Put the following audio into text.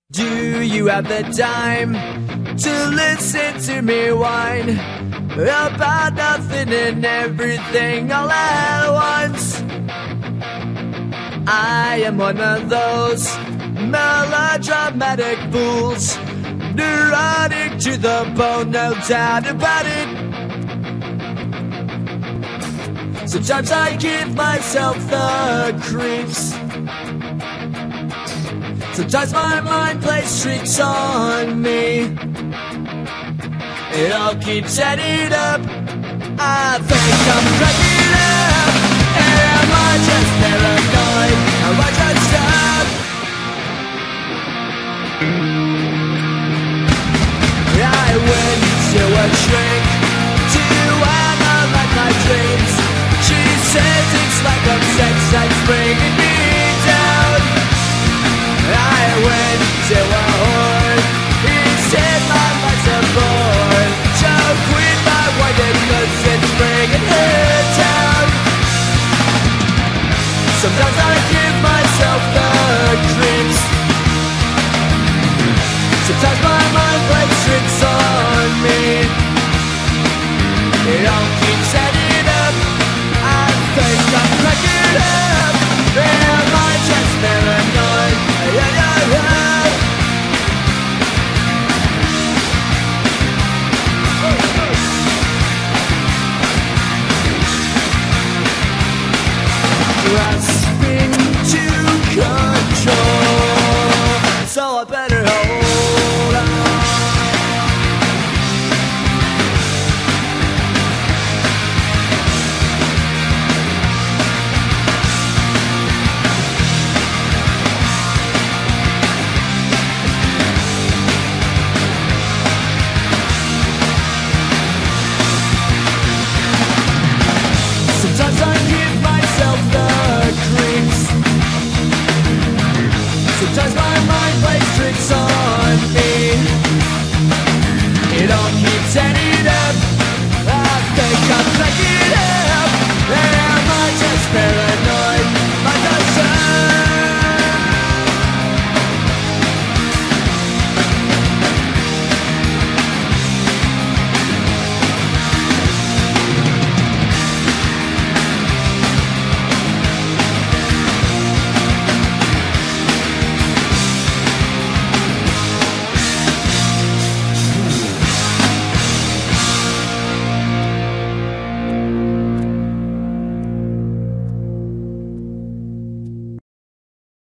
Do you have the time to listen to me whine about nothing and everything all at once? I am one of those melodramatic fools, neurotic to the bone, no doubt about it. Sometimes I give myself the creeps. Sometimes my mind plays tricks on me. It all keeps adding up. I think I'm cracking up. Am I just paranoid? Am I just up? I went to a shrink to analyze my dreams. She says it's like a sex that's bringing me down. I went to a whore. He said my life's a bore. So quit my whining 'cause it's bringing her down. Sometimes I give myself the creeps. Sometimes my mind plays tricks on me. It all keeps